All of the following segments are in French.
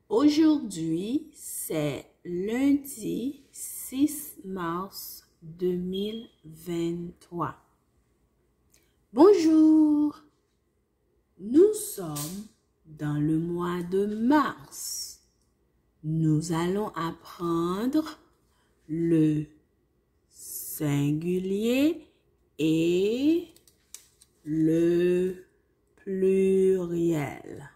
Aujourd'hui, c'est lundi 6 mars 2023. Bonjour, nous sommes dans le mois de mars. Nous allons apprendre le singulier et le pluriel.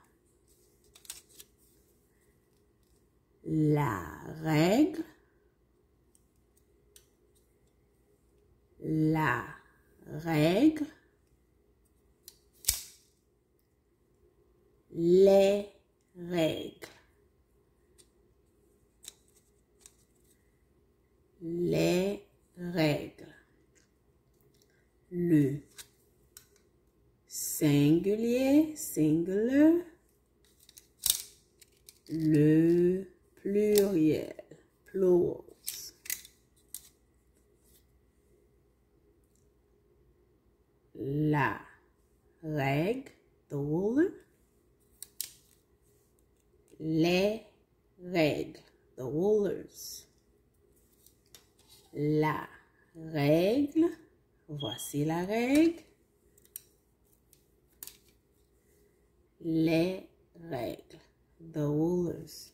La règle, les règles, les règles, le singulier, singular, le pluriel, plurals. La règle, the ruler. Les règles, the rulers. La règle, voici la règle. Les règles, the rulers.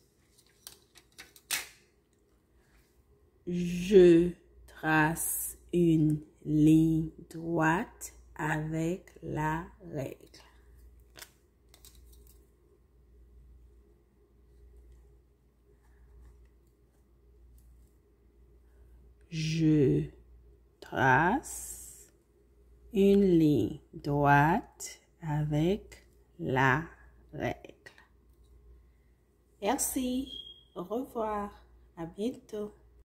Je trace une ligne droite avec la règle. Je trace une ligne droite avec la règle. Merci. Au revoir. À bientôt.